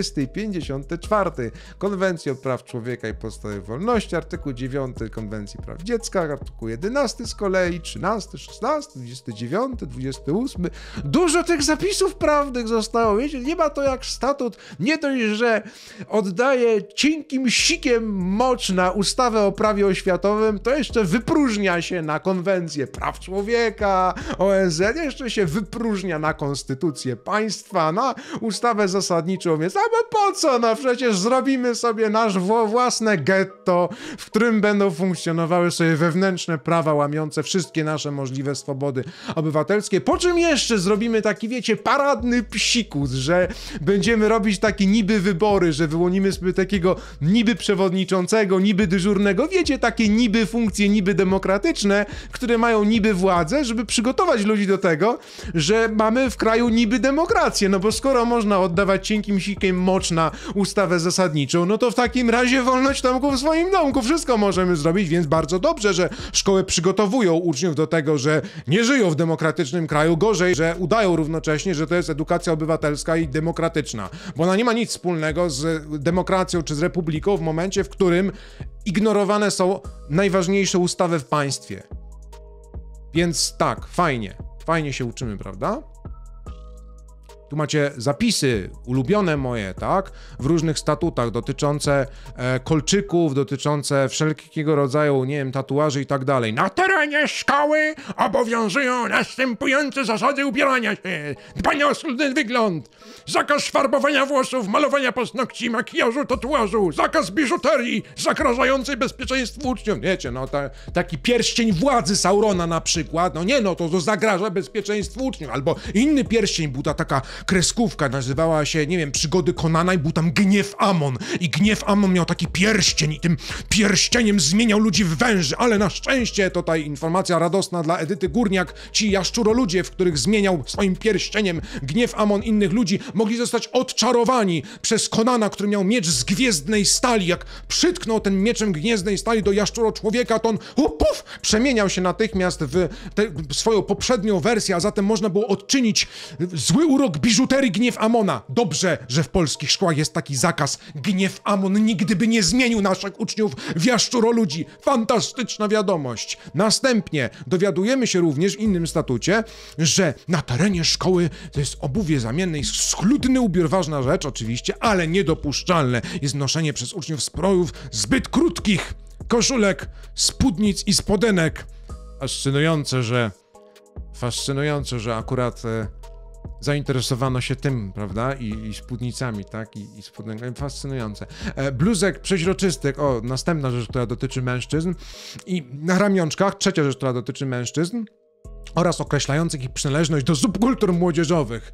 czterdziesty i pięćdziesiąty czwarty Konwencji o praw człowieka i podstawowych wolności, artykuł dziewiąty Konwencji praw dziecka, artykuł jedenasty z kolei, trzynasty, szesnasty, dwudziesty dziewiąty, dwudziesty ósmy. Dużo tych zapisów prawnych zostało, wiecie, nie ma to jak statut, nie dość, że oddaje cienkim sikiem mocz na ustawę o prawie oświatowym, to jeszcze wypróżnia się na Konwencję praw człowieka, O N Z, jeszcze się wypróżnia na konstytucję państwa, na ustawę zasadniczą, więc a po co? No przecież zrobimy sobie nasz własne getto, w którym będą funkcjonowały sobie wewnętrzne prawa łamiące wszystkie nasze możliwe swobody obywatelskie, po czym jeszcze zrobimy taki, wiecie, paradny psikus, że będziemy robić takie niby wybory, że wyłonimy sobie takiego niby przewodniczącego, niby dyżurnego, wiecie, takie niby funkcje, niby demokratyczne, które mają niby władzę, żeby przygotować ludzi do tego, że mamy w kraju niby demokrację, no bo skoro można oddawać cienkim sikiem mocz na ustawę zasadniczą, no to w takim razie wolność domku w swoim domku, wszystko możemy zrobić, więc bardzo dobrze, że szkoły przygotowują uczniów do tego, że nie żyją w demokratycznym kraju, gorzej, że udają równocześnie, że to jest edukacja obywatelska i demokratyczna, bo ona nie ma nic wspólnego z demokracją czy z republiką w momencie, w którym ignorowane są najważniejsze ustawy w państwie. Więc tak, fajnie, fajnie się uczymy, prawda? Tu macie zapisy ulubione moje, tak? W różnych statutach dotyczące e, kolczyków, dotyczące wszelkiego rodzaju, nie wiem, tatuaży i tak dalej. Na terenie szkoły obowiązują następujące zasady ubierania się. Dbania o schludny wygląd. Zakaz farbowania włosów, malowania paznokci, makijażu, tatuażu. Zakaz biżuterii zagrażającej bezpieczeństwu uczniów. Wiecie, no ta, taki pierścień władzy Saurona na przykład. No nie, no to, to zagraża bezpieczeństwu uczniów. Albo inny pierścień, była taka kreskówka, nazywała się, nie wiem, Przygody Konana i był tam Gniew Amon. I Gniew Amon miał taki pierścień i tym pierścieniem zmieniał ludzi w węży, ale na szczęście, to ta informacja radosna dla Edyty Górniak, ci jaszczuroludzie, w których zmieniał swoim pierścieniem Gniew Amon innych ludzi, mogli zostać odczarowani przez Konana, który miał miecz z gwiezdnej stali. Jak przytknął ten mieczem gwiezdnej stali do jaszczuro człowieka, to on hu, puf, przemieniał się natychmiast w te, swoją poprzednią wersję, a zatem można było odczynić zły urok biżuterii Gniew Amona. Dobrze, że w polskich szkołach jest taki zakaz. Gniew Amon nigdy by nie zmienił naszych uczniów w jaszczuroludzi. Fantastyczna wiadomość. Następnie dowiadujemy się również w innym statucie, że na terenie szkoły to jest obuwie zamienne i schludny ubiór, ważna rzecz oczywiście, ale niedopuszczalne jest noszenie przez uczniów strojów zbyt krótkich koszulek, spódnic i spodenek. Fascynujące, że fascynujące, że akurat e, zainteresowano się tym, prawda? I, i spódnicami, tak? I, i spodenkami. Fascynujące. E, bluzek przeźroczystych, o, następna rzecz, która dotyczy mężczyzn. I na ramionczkach, trzecia rzecz, która dotyczy mężczyzn. Oraz określających ich przynależność do subkultur młodzieżowych.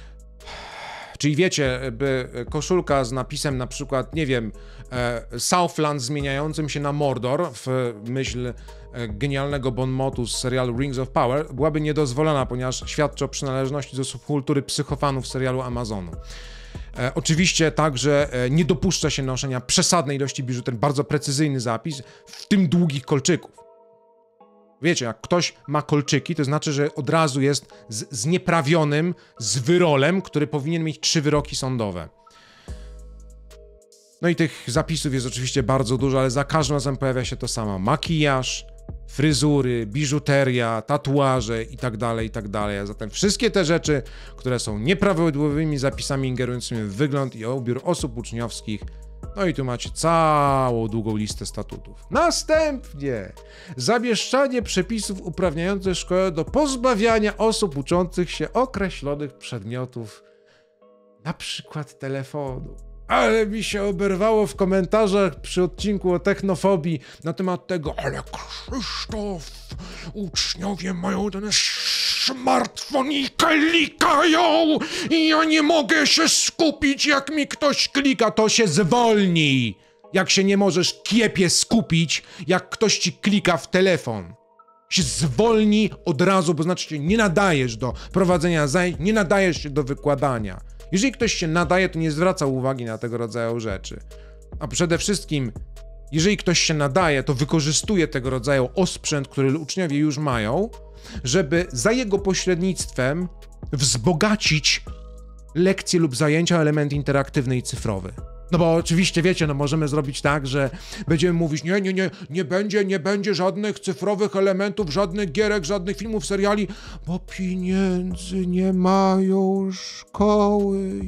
Czyli wiecie, by koszulka z napisem na przykład, nie wiem, e, Southland zmieniającym się na Mordor w myśl e, genialnego bonmotu z serialu Rings of Power byłaby niedozwolona, ponieważ świadczy o przynależności do subkultury psychofanów serialu Amazonu. E, oczywiście także e, nie dopuszcza się noszenia przesadnej ilości biżuterii, bardzo precyzyjny zapis, w tym długich kolczyków. Wiecie, jak ktoś ma kolczyki, to znaczy, że od razu jest z, znieprawionym, z wyrolem, który powinien mieć trzy wyroki sądowe. No i tych zapisów jest oczywiście bardzo dużo, ale za każdym razem pojawia się to samo. Makijaż, fryzury, biżuteria, tatuaże i tak dalej, i tak dalej. A zatem wszystkie te rzeczy, które są nieprawidłowymi zapisami ingerującymi w wygląd i ubiór osób uczniowskich. No i tu macie całą długą listę statutów. Następnie zawieszczanie przepisów uprawniających szkołę do pozbawiania osób uczących się określonych przedmiotów, na przykład telefonu. Ale mi się oberwało w komentarzach przy odcinku o technofobii na temat tego, ale Krzysztof, uczniowie mają ten smartfon i klikają i ja nie mogę się skupić, jak mi ktoś klika, to się zwolnij. Jak się nie możesz, kiepie, skupić, jak ktoś ci klika w telefon. Się zwolnij od razu, bo znaczy się nie nadajesz do prowadzenia zajęć, nie nadajesz się do wykładania. Jeżeli ktoś się nadaje, to nie zwraca uwagi na tego rodzaju rzeczy. A przede wszystkim, jeżeli ktoś się nadaje, to wykorzystuje tego rodzaju osprzęt, który uczniowie już mają, żeby za jego pośrednictwem wzbogacić lekcje lub zajęcia, element interaktywny i cyfrowy. No bo oczywiście, wiecie, no możemy zrobić tak, że będziemy mówić, nie, nie, nie, nie będzie, nie będzie żadnych cyfrowych elementów, żadnych gierek, żadnych filmów, seriali, bo pieniędzy nie mają szkoły.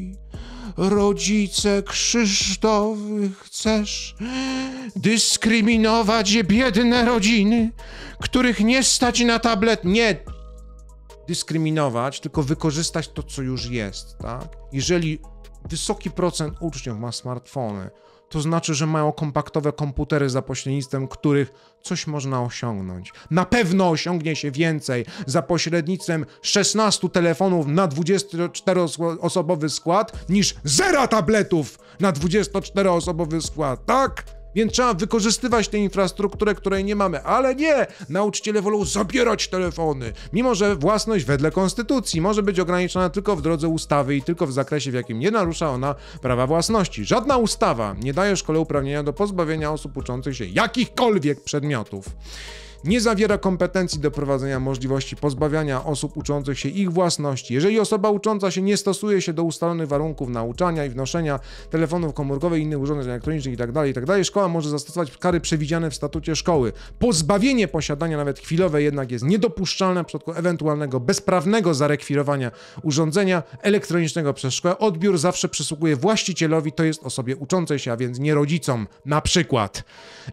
Rodzice Krzysztofy, chcesz dyskryminować biedne rodziny, których nie stać na tablet? Nie dyskryminować, tylko wykorzystać to, co już jest, tak? Jeżeli wysoki procent uczniów ma smartfony, to znaczy, że mają kompaktowe komputery, za pośrednictwem których coś można osiągnąć. Na pewno osiągnie się więcej za pośrednictwem szesnastu telefonów na dwudziestoczteroosobowy skład niż zera tabletów na dwudziestoczteroosobowy skład, tak? Więc trzeba wykorzystywać tę infrastrukturę, której nie mamy. Ale nie! Nauczyciele wolą zabierać telefony, mimo że własność wedle konstytucji może być ograniczona tylko w drodze ustawy i tylko w zakresie, w jakim nie narusza ona prawa własności. Żadna ustawa nie daje szkole uprawnienia do pozbawienia osób uczących się jakichkolwiek przedmiotów. Nie zawiera kompetencji do prowadzenia możliwości pozbawiania osób uczących się ich własności. Jeżeli osoba ucząca się nie stosuje się do ustalonych warunków nauczania i wnoszenia telefonów komórkowych i innych urządzeń elektronicznych itd., itd., szkoła może zastosować kary przewidziane w statucie szkoły. Pozbawienie posiadania nawet chwilowe jednak jest niedopuszczalne w przypadku ewentualnego bezprawnego zarekwirowania urządzenia elektronicznego przez szkołę. Odbiór zawsze przysługuje właścicielowi, to jest osobie uczącej się, a więc nie rodzicom, na przykład.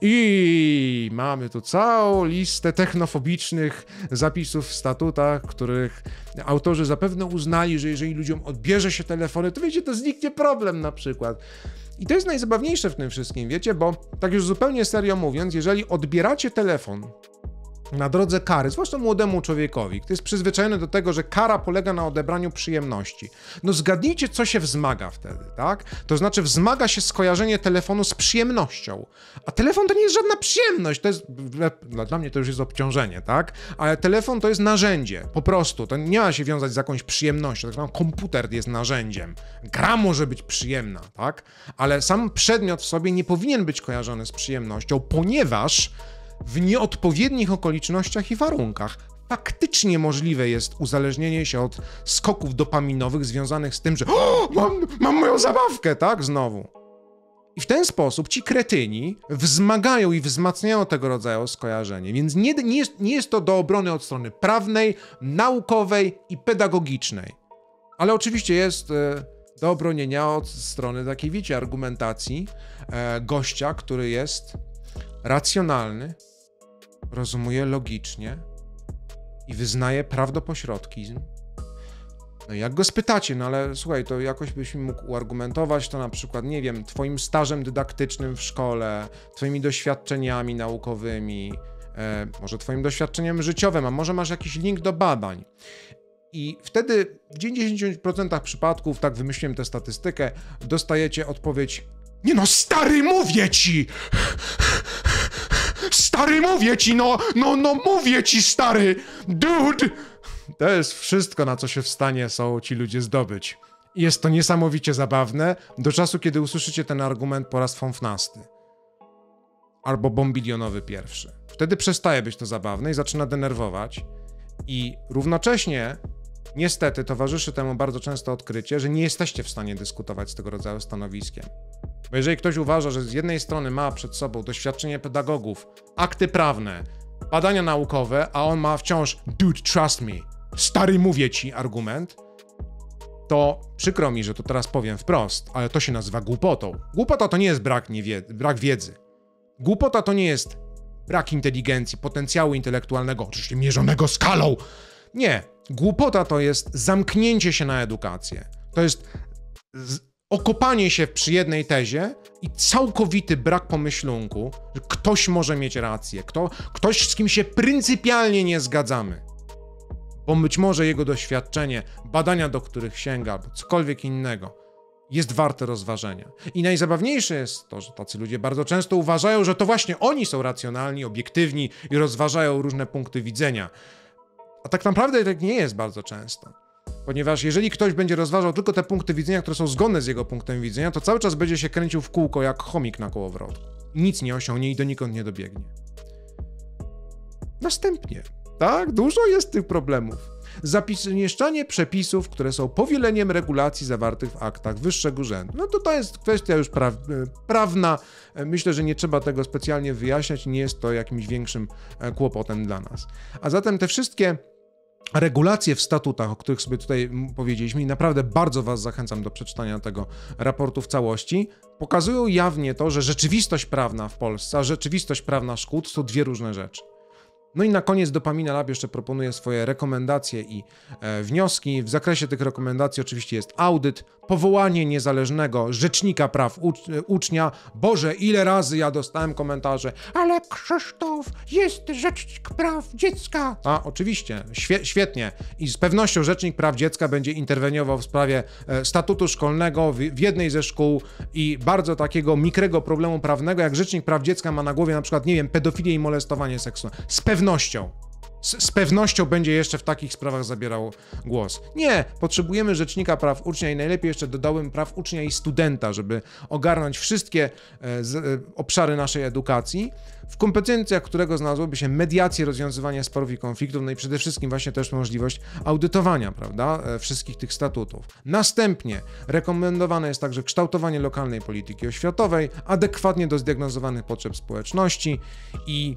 I mamy tu całą listę technofobicznych zapisów w statutach, których autorzy zapewne uznali, że jeżeli ludziom odbierze się telefony, to wiecie, to zniknie problem na przykład. I to jest najzabawniejsze w tym wszystkim, wiecie, bo tak już zupełnie serio mówiąc, jeżeli odbieracie telefon na drodze kary, zwłaszcza młodemu człowiekowi, który jest przyzwyczajony do tego, że kara polega na odebraniu przyjemności. No zgadnijcie, co się wzmaga wtedy, tak? To znaczy wzmaga się skojarzenie telefonu z przyjemnością. A telefon to nie jest żadna przyjemność, to jest, dla mnie to już jest obciążenie, tak? Ale telefon to jest narzędzie, po prostu. To nie ma się wiązać z jakąś przyjemnością, tak samo komputer jest narzędziem. Gra może być przyjemna, tak? Ale sam przedmiot w sobie nie powinien być kojarzony z przyjemnością, ponieważ w nieodpowiednich okolicznościach i warunkach faktycznie możliwe jest uzależnienie się od skoków dopaminowych związanych z tym, że o, mam, mam moją zabawkę, tak? Znowu. I w ten sposób ci kretyni wzmagają i wzmacniają tego rodzaju skojarzenie. Więc nie, nie, jest, nie jest to do obrony od strony prawnej, naukowej i pedagogicznej. Ale oczywiście jest e, do obronienia od strony takiej, wiecie, argumentacji e, gościa, który jest racjonalny, rozumuje logicznie i wyznaje prawdopośrodkizm. No jak go spytacie, no ale słuchaj, to jakoś byś mi mógł uargumentować to na przykład, nie wiem, twoim stażem dydaktycznym w szkole, twoimi doświadczeniami naukowymi, e, może twoim doświadczeniem życiowym, a może masz jakiś link do badań. I wtedy w dziewięćdziesięciu procentach przypadków, tak wymyśliłem tę statystykę, dostajecie odpowiedź: nie no, stary, mówię ci! Stary, mówię ci, no, no, no, mówię ci, stary! Dude! To jest wszystko, na co się w stanie są ci ludzie zdobyć. I jest to niesamowicie zabawne do czasu, kiedy usłyszycie ten argument po raz fąfnasty. Albo bombilionowy pierwszy. Wtedy przestaje być to zabawne i zaczyna denerwować. I równocześnie, niestety, towarzyszy temu bardzo często odkrycie, że nie jesteście w stanie dyskutować z tego rodzaju stanowiskiem. Bo jeżeli ktoś uważa, że z jednej strony ma przed sobą doświadczenie pedagogów, akty prawne, badania naukowe, a on ma wciąż dude, trust me, stary, mówię ci argument, to przykro mi, że to teraz powiem wprost, ale to się nazywa głupotą. Głupota to nie jest brak, niewie- brak wiedzy. Głupota to nie jest brak inteligencji, potencjału intelektualnego, oczywiście mierzonego skalą. Nie. Głupota to jest zamknięcie się na edukację. To jest z- okopanie się przy jednej tezie i całkowity brak pomyślunku, że ktoś może mieć rację, kto, ktoś, z kim się pryncypialnie nie zgadzamy. Bo być może jego doświadczenie, badania, do których sięga, albo cokolwiek innego, jest warte rozważenia. I najzabawniejsze jest to, że tacy ludzie bardzo często uważają, że to właśnie oni są racjonalni, obiektywni i rozważają różne punkty widzenia. A tak naprawdę tak nie jest bardzo często. Ponieważ jeżeli ktoś będzie rozważał tylko te punkty widzenia, które są zgodne z jego punktem widzenia, to cały czas będzie się kręcił w kółko jak chomik na kołowrotku. Nic nie osiągnie i donikąd nie dobiegnie. Następnie, tak, dużo jest tych problemów. Zapis, umieszczanie przepisów, które są powieleniem regulacji zawartych w aktach wyższego rzędu. No to to jest kwestia już pra, prawna. Myślę, że nie trzeba tego specjalnie wyjaśniać, nie jest to jakimś większym kłopotem dla nas. A zatem te wszystkie regulacje w statutach, o których sobie tutaj powiedzieliśmy, i naprawdę bardzo was zachęcam do przeczytania tego raportu w całości, pokazują jawnie to, że rzeczywistość prawna w Polsce, a rzeczywistość prawna szkód to dwie różne rzeczy. No i na koniec Dopamina Lab jeszcze proponuje swoje rekomendacje i e, wnioski. W zakresie tych rekomendacji oczywiście jest audyt, powołanie niezależnego rzecznika praw ucz ucznia. Boże, ile razy ja dostałem komentarze, ale Krzysztof, jest rzecznik praw dziecka. A, oczywiście, świe świetnie. I z pewnością rzecznik praw dziecka będzie interweniował w sprawie e, statutu szkolnego w, w jednej ze szkół i bardzo takiego mikrego problemu prawnego, jak rzecznik praw dziecka ma na głowie na przykład, nie wiem, pedofilię i molestowanie seksualne. Z pewnością. Z, z pewnością będzie jeszcze w takich sprawach zabierał głos. Nie, potrzebujemy rzecznika praw ucznia i najlepiej jeszcze dodałem praw ucznia i studenta, żeby ogarnąć wszystkie e, z, e, obszary naszej edukacji, w kompetencjach którego znalazłoby się mediacje, rozwiązywanie sporów i konfliktów, no i przede wszystkim właśnie też możliwość audytowania, prawda, e, wszystkich tych statutów. Następnie rekomendowane jest także kształtowanie lokalnej polityki oświatowej, adekwatnie do zdiagnozowanych potrzeb społeczności i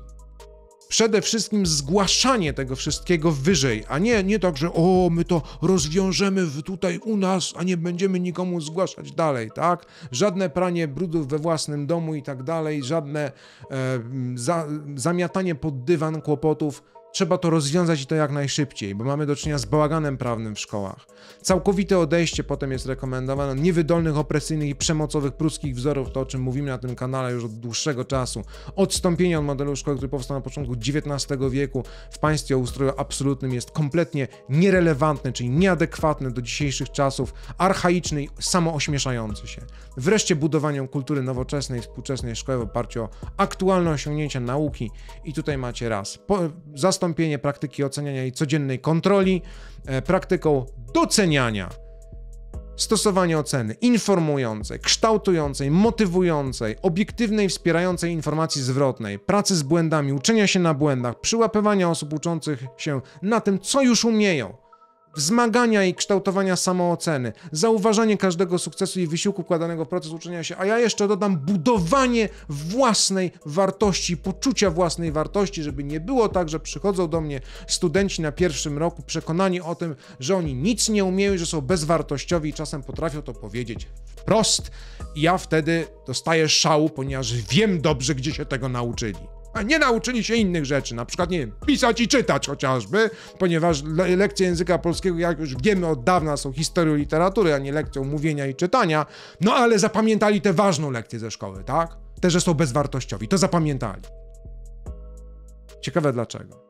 przede wszystkim zgłaszanie tego wszystkiego wyżej, a nie, nie tak, że o, my to rozwiążemy tutaj u nas, a nie będziemy nikomu zgłaszać dalej, tak? Żadne pranie brudów we własnym domu i tak dalej, żadne e, za, zamiatanie pod dywan kłopotów. Trzeba to rozwiązać i to jak najszybciej, bo mamy do czynienia z bałaganem prawnym w szkołach. Całkowite odejście potem jest rekomendowane od niewydolnych, opresyjnych i przemocowych pruskich wzorów, to o czym mówimy na tym kanale już od dłuższego czasu. Odstąpienie od modelu szkoły, który powstał na początku dziewiętnastego wieku w państwie o ustroju absolutnym jest kompletnie nierelewantny, czyli nieadekwatny do dzisiejszych czasów, archaiczny i samoośmieszający się. Wreszcie budowanie kultury nowoczesnej, współczesnej szkoły w oparciu o aktualne osiągnięcia nauki i tutaj macie raz. Po, zastąpienie praktyki oceniania i codziennej kontroli e, praktyką doceniania, stosowanie oceny informującej, kształtującej, motywującej, obiektywnej, wspierającej informacji zwrotnej, pracy z błędami, uczenia się na błędach, przyłapywania osób uczących się na tym, co już umieją, wzmagania i kształtowania samooceny, zauważanie każdego sukcesu i wysiłku wkładanego w proces uczenia się, a ja jeszcze dodam budowanie własnej wartości, poczucia własnej wartości, żeby nie było tak, że przychodzą do mnie studenci na pierwszym roku przekonani o tym, że oni nic nie umieją, że są bezwartościowi i czasem potrafią to powiedzieć wprost i ja wtedy dostaję szału, ponieważ wiem dobrze, gdzie się tego nauczyli. A nie nauczyli się innych rzeczy, na przykład, nie wiem, pisać i czytać chociażby, ponieważ le lekcje języka polskiego, jak już wiemy od dawna, są historią literatury, a nie lekcją mówienia i czytania, no ale zapamiętali tę ważną lekcję ze szkoły, tak? Te, że są bezwartościowi, to zapamiętali. Ciekawe dlaczego.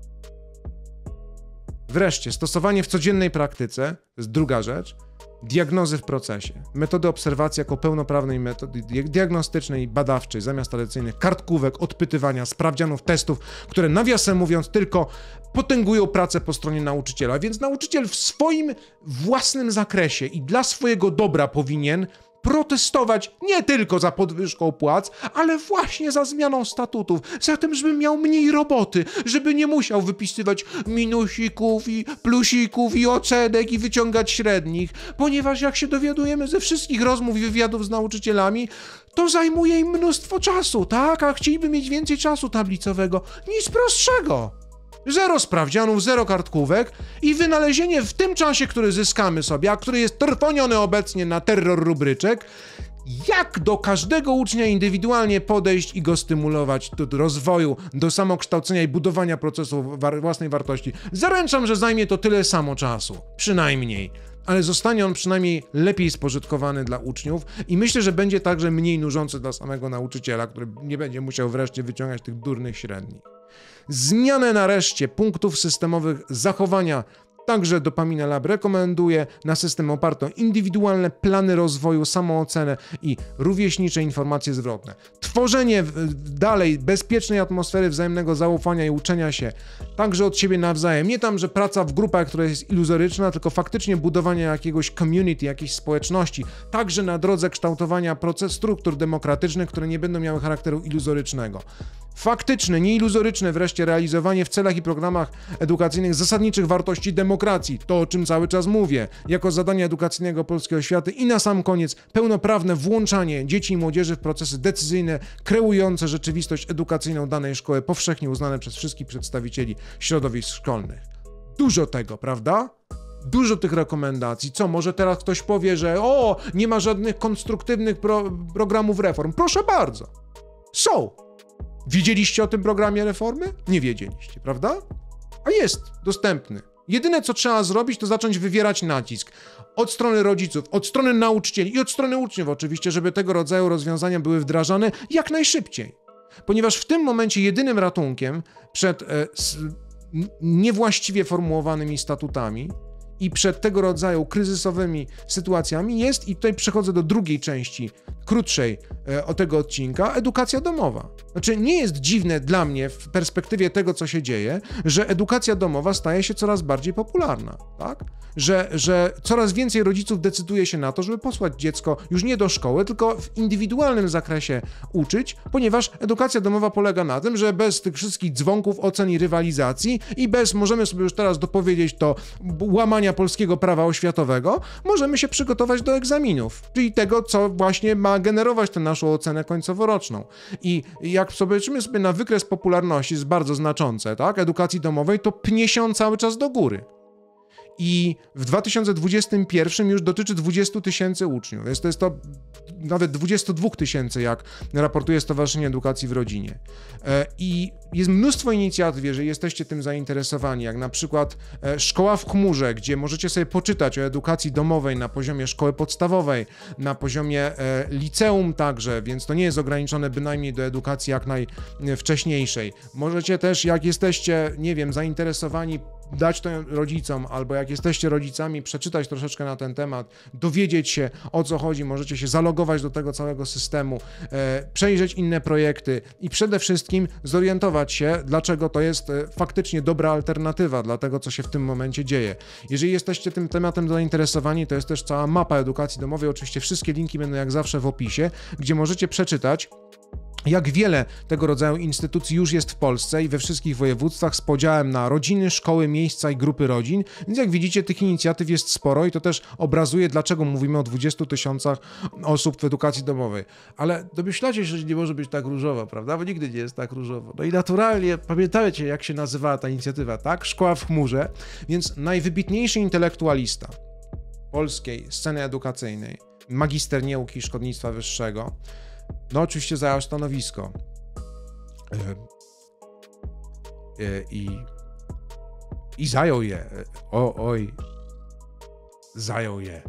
Wreszcie, stosowanie w codziennej praktyce, to jest druga rzecz, diagnozy w procesie. Metody obserwacji jako pełnoprawnej metody diagnostycznej i badawczej, zamiast tradycyjnych kartkówek, odpytywania, sprawdzianów, testów, które nawiasem mówiąc tylko potęgują pracę po stronie nauczyciela. Więc nauczyciel w swoim własnym zakresie i dla swojego dobra powinien protestować nie tylko za podwyżką płac, ale właśnie za zmianą statutów, za tym, żeby miał mniej roboty, żeby nie musiał wypisywać minusików i plusików i ocenek i wyciągać średnich, ponieważ jak się dowiadujemy ze wszystkich rozmów i wywiadów z nauczycielami, to zajmuje im mnóstwo czasu, tak? A chcieliby mieć więcej czasu tablicowego, nic prostszego. Zero sprawdzianów, zero kartkówek i wynalezienie w tym czasie, który zyskamy sobie, a który jest trwoniony obecnie na terror rubryczek, jak do każdego ucznia indywidualnie podejść i go stymulować do rozwoju, do samokształcenia i budowania procesu war- własnej wartości. Zaręczam, że zajmie to tyle samo czasu, przynajmniej. Ale zostanie on przynajmniej lepiej spożytkowany dla uczniów i myślę, że będzie także mniej nużący dla samego nauczyciela, który nie będzie musiał wreszcie wyciągać tych durnych średnich. Zmianę nareszcie punktów systemowych zachowania także Dopamina Lab rekomenduje na system oparty o indywidualne plany rozwoju, samoocenę i rówieśnicze informacje zwrotne. Tworzenie dalej bezpiecznej atmosfery wzajemnego zaufania i uczenia się także od siebie nawzajem. Nie tam, że praca w grupach, która jest iluzoryczna, tylko faktycznie budowanie jakiegoś community, jakiejś społeczności, także na drodze kształtowania proces struktur demokratycznych, które nie będą miały charakteru iluzorycznego. faktyczne, nieiluzoryczne wreszcie realizowanie w celach i programach edukacyjnych zasadniczych wartości demokracji, to o czym cały czas mówię, jako zadania edukacyjnego polskiej oświaty i na sam koniec pełnoprawne włączanie dzieci i młodzieży w procesy decyzyjne, kreujące rzeczywistość edukacyjną danej szkoły, powszechnie uznane przez wszystkich przedstawicieli środowisk szkolnych. Dużo tego, prawda? Dużo tych rekomendacji. Co, może teraz ktoś powie, że o, nie ma żadnych konstruktywnych pro- programów reform. Proszę bardzo. Są. Wiedzieliście o tym programie reformy? Nie wiedzieliście, prawda? A jest dostępny. Jedyne, co trzeba zrobić, to zacząć wywierać nacisk od strony rodziców, od strony nauczycieli i od strony uczniów oczywiście, żeby tego rodzaju rozwiązania były wdrażane jak najszybciej. Ponieważ w tym momencie jedynym ratunkiem przed e, s, niewłaściwie formułowanymi statutami i przed tego rodzaju kryzysowymi sytuacjami jest, i tutaj przechodzę do drugiej części, krótszej e, o tego odcinka, edukacja domowa. Znaczy nie jest dziwne dla mnie w perspektywie tego, co się dzieje, że edukacja domowa staje się coraz bardziej popularna, tak? Że, że coraz więcej rodziców decyduje się na to, żeby posłać dziecko już nie do szkoły, tylko w indywidualnym zakresie uczyć, ponieważ edukacja domowa polega na tym, że bez tych wszystkich dzwonków, ocen i rywalizacji i bez, możemy sobie już teraz dopowiedzieć to, łamania polskiego prawa oświatowego, możemy się przygotować do egzaminów, czyli tego, co właśnie ma generować tę naszą ocenę końcoworoczną. I jak zobaczymy sobie na wykres popularności, jest bardzo znaczące, tak, edukacji domowej, to pnie się on cały czas do góry. I w dwa tysiące dwudziestym pierwszym już dotyczy dwudziestu tysięcy uczniów. Jest to, jest to nawet dwudziestu dwóch tysięcy, jak raportuje Stowarzyszenie Edukacji w Rodzinie. I jest mnóstwo inicjatyw, jeżeli jesteście tym zainteresowani, jak na przykład Szkoła w chmurze, gdzie możecie sobie poczytać o edukacji domowej na poziomie szkoły podstawowej, na poziomie liceum także, więc to nie jest ograniczone bynajmniej do edukacji jak najwcześniejszej. Możecie też, jak jesteście, nie wiem, zainteresowani, dać to rodzicom, albo jak jesteście rodzicami, przeczytać troszeczkę na ten temat, dowiedzieć się, o co chodzi, możecie się zalogować do tego całego systemu, e, przejrzeć inne projekty i przede wszystkim zorientować się, dlaczego to jest e, faktycznie dobra alternatywa dla tego, co się w tym momencie dzieje. Jeżeli jesteście tym tematem zainteresowani, to jest też cała mapa edukacji domowej, oczywiście wszystkie linki będą jak zawsze w opisie, gdzie możecie przeczytać, jak wiele tego rodzaju instytucji już jest w Polsce i we wszystkich województwach z podziałem na rodziny, szkoły, miejsca i grupy rodzin, więc jak widzicie, tych inicjatyw jest sporo i to też obrazuje, dlaczego mówimy o dwudziestu tysiącach osób w edukacji domowej. Ale domyślacie się, że nie może być tak różowo, prawda? Bo nigdy nie jest tak różowo. No i naturalnie, pamiętajcie, jak się nazywała ta inicjatywa, tak? Szkoła w chmurze, więc najwybitniejszy intelektualista polskiej sceny edukacyjnej, magister nauki i szkolnictwa wyższego, no oczywiście zajął stanowisko i, i zajął je, o, oj, zajął je.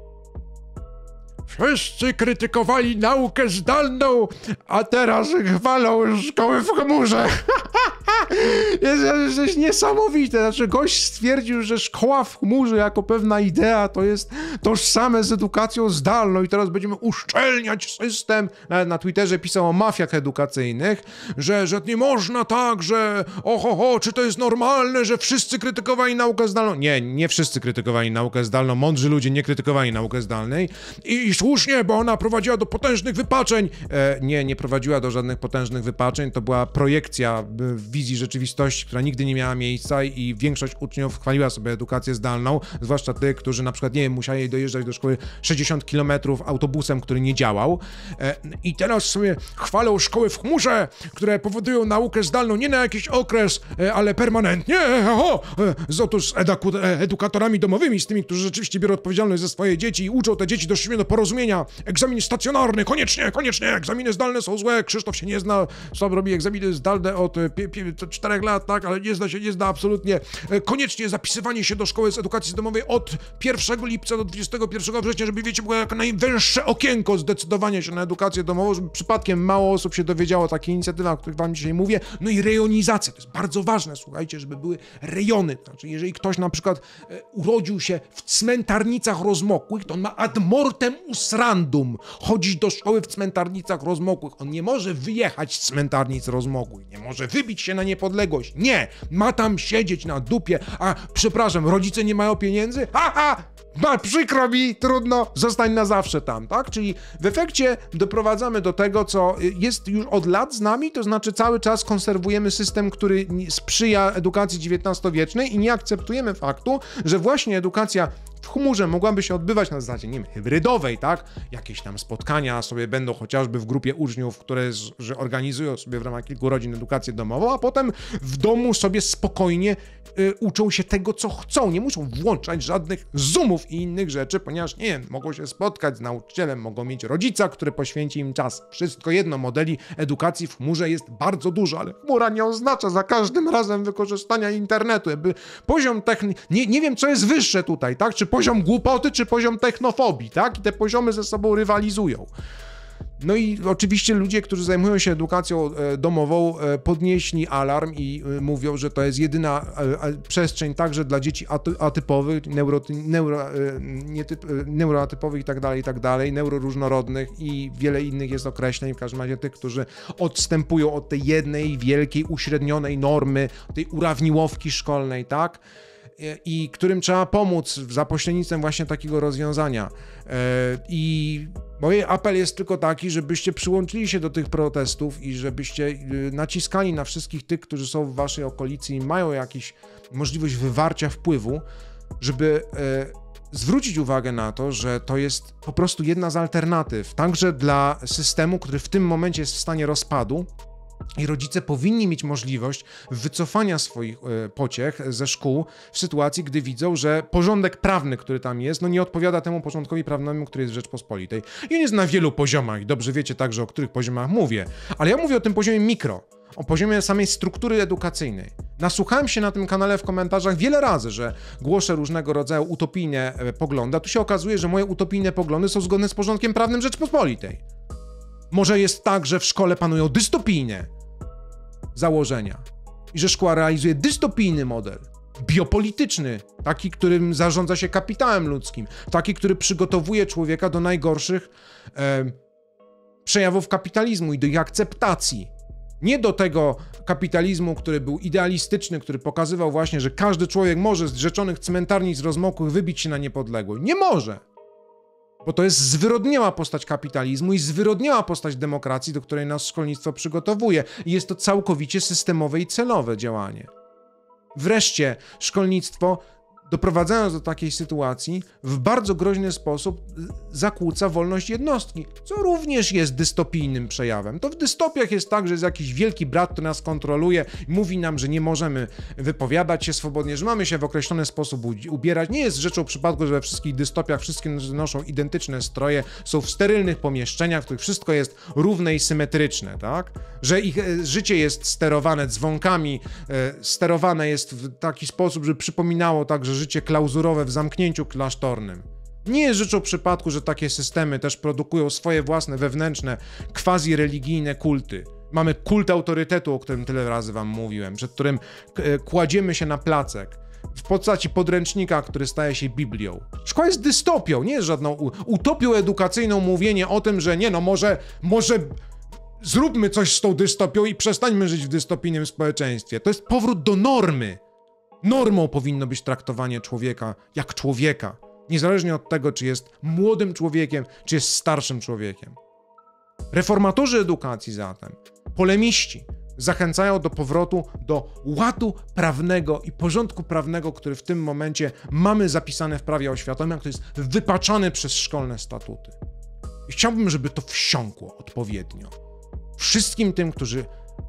Wszyscy krytykowali naukę zdalną, a teraz chwalą szkoły w chmurze. Jest, jest niesamowite, znaczy gość stwierdził, że szkoła w chmurze jako pewna idea to jest tożsame z edukacją zdalną i teraz będziemy uszczelniać system. Nawet na Twitterze pisał o mafiach edukacyjnych, że, że nie można tak, że oho, ho, czy to jest normalne, że wszyscy krytykowali naukę zdalną. Nie, nie wszyscy krytykowali naukę zdalną, mądrzy ludzie nie krytykowali naukę zdalnej i, i słusznie, bo ona prowadziła do potężnych wypaczeń. E, nie, nie prowadziła do żadnych potężnych wypaczeń, to była projekcja wizji rzeczywistości, która nigdy nie miała miejsca i większość uczniów chwaliła sobie edukację zdalną, zwłaszcza tych, którzy na przykład, nie wiem, musieli dojeżdżać do szkoły sześćdziesiąt kilometrów autobusem, który nie działał. I teraz sobie chwalą szkoły w chmurze, które powodują naukę zdalną nie na jakiś okres, ale permanentnie. Oho, z otóż z edaku- edukatorami domowymi, z tymi, którzy rzeczywiście biorą odpowiedzialność za swoje dzieci i uczą te dzieci do do porozumienia. Egzamin stacjonarny, koniecznie, koniecznie, egzaminy zdalne są złe. Krzysztof się nie zna, sam robi egzaminy zdalne od czterech lat, tak, ale nie zna się, nie zna absolutnie. Koniecznie zapisywanie się do szkoły z edukacji domowej od pierwszego lipca do dwudziestego pierwszego września, żeby, wiecie, było jak najwęższe okienko zdecydowania się na edukację domową, żeby przypadkiem mało osób się dowiedziało o takiej inicjatywie, o których wam dzisiaj mówię. No i rejonizacja, to jest bardzo ważne, słuchajcie, żeby były rejony. Znaczy, jeżeli ktoś na przykład e, urodził się w cmentarnicach rozmokłych, to on ma ad mortem usrandum chodzić do szkoły w cmentarnicach rozmokłych. On nie może wyjechać z cmentarnic rozmokłych, nie może wybić się na nie niepodległość. Nie! Ma tam siedzieć na dupie, a przepraszam, rodzice nie mają pieniędzy? Haha! Ma, przykro mi, trudno, zostań na zawsze tam, tak? Czyli w efekcie doprowadzamy do tego, co jest już od lat z nami, to znaczy cały czas konserwujemy system, który sprzyja edukacji dziewiętnastowiecznej i nie akceptujemy faktu, że właśnie edukacja w chmurze mogłaby się odbywać na zasadzie, nie wiem, hybrydowej, tak? Jakieś tam spotkania sobie będą chociażby w grupie uczniów, które z, że organizują sobie w ramach kilku rodzin edukację domową, a potem w domu sobie spokojnie y, uczą się tego, co chcą. Nie muszą włączać żadnych Zoomów i innych rzeczy, ponieważ, nie wiem, mogą się spotkać z nauczycielem, mogą mieć rodzica, który poświęci im czas. Wszystko jedno, modeli edukacji w chmurze jest bardzo dużo, ale chmura nie oznacza za każdym razem wykorzystania internetu. Jakby poziom techni... Nie, nie wiem, co jest wyższe tutaj, tak? Czy poziom głupoty, czy poziom technofobii, tak? I te poziomy ze sobą rywalizują. No i oczywiście ludzie, którzy zajmują się edukacją e, domową, e, podnieśli alarm i e, mówią, że to jest jedyna e, przestrzeń także dla dzieci aty, atypowych, neuro, neuro, e, nietyp, e, neuroatypowych i tak dalej, i tak dalej, neuroróżnorodnych i wiele innych jest określeń, w każdym razie tych, którzy odstępują od tej jednej wielkiej, uśrednionej normy, tej urawniłowki szkolnej, tak? I którym trzeba pomóc za pośrednictwem właśnie takiego rozwiązania. I mój apel jest tylko taki, żebyście przyłączyli się do tych protestów i żebyście naciskali na wszystkich tych, którzy są w waszej okolicy i mają jakąś możliwość wywarcia wpływu, żeby zwrócić uwagę na to, że to jest po prostu jedna z alternatyw, także dla systemu, który w tym momencie jest w stanie rozpadu. I rodzice powinni mieć możliwość wycofania swoich e, pociech ze szkół w sytuacji, gdy widzą, że porządek prawny, który tam jest, no nie odpowiada temu porządkowi prawnemu, który jest w Rzeczpospolitej. I on jest na wielu poziomach i dobrze wiecie także, o których poziomach mówię. Ale ja mówię o tym poziomie mikro, o poziomie samej struktury edukacyjnej. Nasłuchałem się na tym kanale w komentarzach wiele razy, że głoszę różnego rodzaju utopijne e, poglądy, a tu się okazuje, że moje utopijne poglądy są zgodne z porządkiem prawnym Rzeczpospolitej. Może jest tak, że w szkole panują dystopijne założenia i że szkoła realizuje dystopijny model, biopolityczny, taki, którym zarządza się kapitałem ludzkim, taki, który przygotowuje człowieka do najgorszych e, przejawów kapitalizmu i do ich akceptacji. Nie do tego kapitalizmu, który był idealistyczny, który pokazywał właśnie, że każdy człowiek może z zrzeczonych cmentarnic rozmokłych wybić się na niepodległość. Nie może! Bo to jest zwyrodniała postać kapitalizmu i zwyrodniała postać demokracji, do której nas szkolnictwo przygotowuje. I jest to całkowicie systemowe i celowe działanie. Wreszcie szkolnictwo, doprowadzając do takiej sytuacji, w bardzo groźny sposób zakłóca wolność jednostki, co również jest dystopijnym przejawem. To w dystopiach jest tak, że jest jakiś wielki brat, który nas kontroluje i mówi nam, że nie możemy wypowiadać się swobodnie, że mamy się w określony sposób ubierać. Nie jest rzeczą przypadku, że we wszystkich dystopiach wszystkie noszą identyczne stroje, są w sterylnych pomieszczeniach, w których wszystko jest równe i symetryczne, tak? Że ich życie jest sterowane dzwonkami, sterowane jest w taki sposób, żeby przypominało także życie klauzurowe w zamknięciu klasztornym. Nie jest rzeczą przypadku, że takie systemy też produkują swoje własne wewnętrzne, quasi-religijne kulty. Mamy kult autorytetu, o którym tyle razy wam mówiłem, przed którym kładziemy się na placek w postaci podręcznika, który staje się Biblią. Szkoła jest dystopią, nie jest żadną utopią edukacyjną mówienie o tym, że nie no, może, może zróbmy coś z tą dystopią i przestańmy żyć w dystopijnym społeczeństwie. To jest powrót do normy. Normą powinno być traktowanie człowieka jak człowieka, niezależnie od tego, czy jest młodym człowiekiem, czy jest starszym człowiekiem. Reformatorzy edukacji zatem, polemiści, zachęcają do powrotu do ładu prawnego i porządku prawnego, który w tym momencie mamy zapisane w prawie oświatowym, a który jest wypaczany przez szkolne statuty. I chciałbym, żeby to wsiąkło odpowiednio. Wszystkim tym, którzy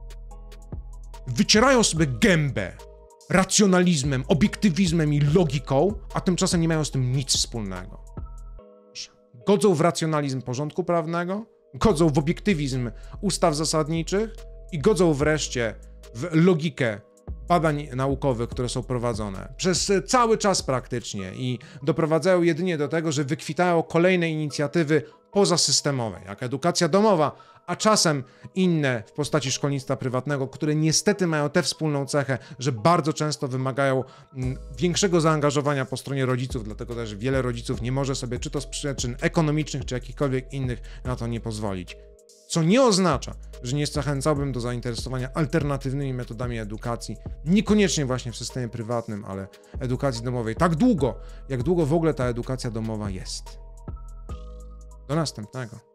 wycierają sobie gębę racjonalizmem, obiektywizmem i logiką, a tymczasem nie mają z tym nic wspólnego. Godzą w racjonalizm porządku prawnego, godzą w obiektywizm ustaw zasadniczych i godzą wreszcie w logikę badań naukowych, które są prowadzone przez cały czas praktycznie i doprowadzają jedynie do tego, że wykwitają kolejne inicjatywy pozasystemowe, jak edukacja domowa, a czasem inne w postaci szkolnictwa prywatnego, które niestety mają tę wspólną cechę, że bardzo często wymagają większego zaangażowania po stronie rodziców, dlatego też wiele rodziców nie może sobie, czy to z przyczyn ekonomicznych, czy jakichkolwiek innych, na to nie pozwolić. Co nie oznacza, że nie zachęcałbym do zainteresowania alternatywnymi metodami edukacji, niekoniecznie właśnie w systemie prywatnym, ale edukacji domowej. Tak długo, jak długo w ogóle ta edukacja domowa jest. Do następnego.